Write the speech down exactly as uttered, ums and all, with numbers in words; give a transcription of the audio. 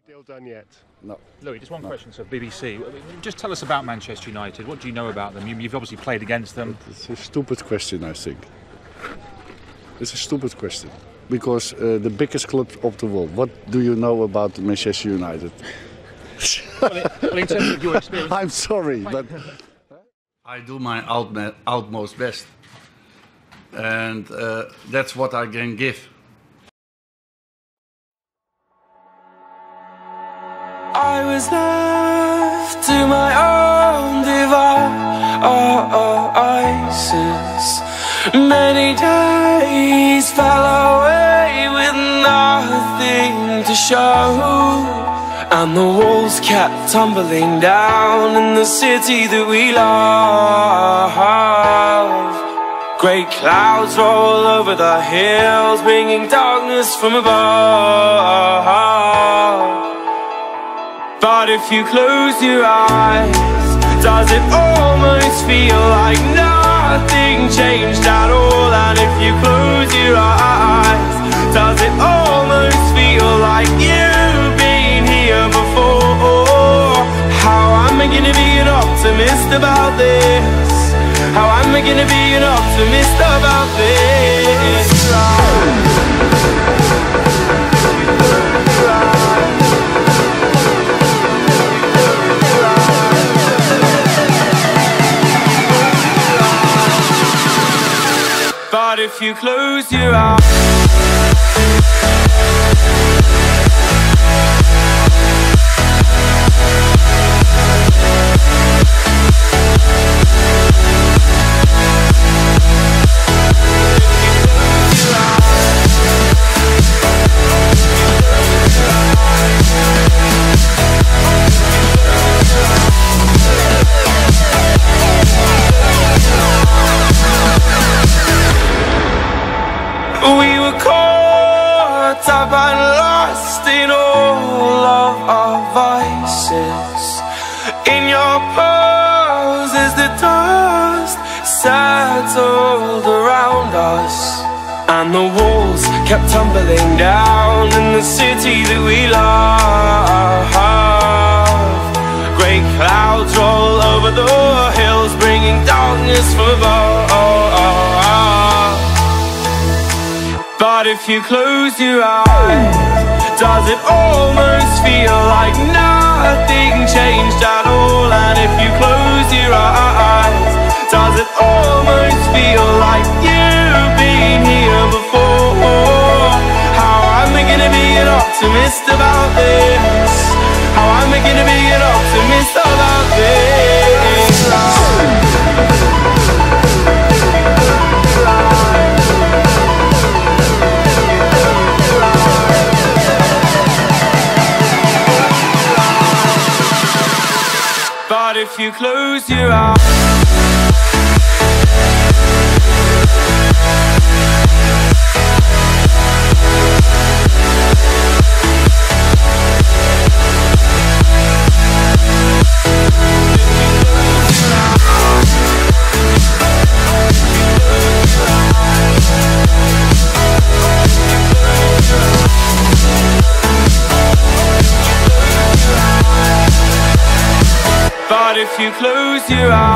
deal done yet? No. Louis, just one no. question to B B C. Just tell us about Manchester United. What do you know about them? You, you've obviously played against them. It's a stupid question, I think. It's a stupid question. Because uh, the biggest club of the world, what do you know about Manchester United? well, it, well, in terms of your experience... I'm sorry, but... I do my outma- utmost best. And uh, that's what I can give. I was left to my own devices. Many days fell away with nothing to show, and the walls kept tumbling down in the city that we love. Great clouds roll over the hills, bringing darkness from above. But if you close your eyes, does it almost feel like nothing changed at all? And if you close your eyes, does it almost feel like you've been here before? How am I gonna be an optimist about this? How am I gonna be an optimist about this? But if you close your eyes, we were caught up and lost in all of our vices. In your pose as the dust settled around us, and the walls kept tumbling down in the city that we love. Great clouds roll over the hills, bringing darkness from above. But if you close your eyes, does it almost feel like nothing changed at all? And if you close your eyes, does it almost feel like you've been here before? How am I gonna be an optimist about this? How am I gonna be an optimist about this? But if you close your eyes, but if you close your eyes,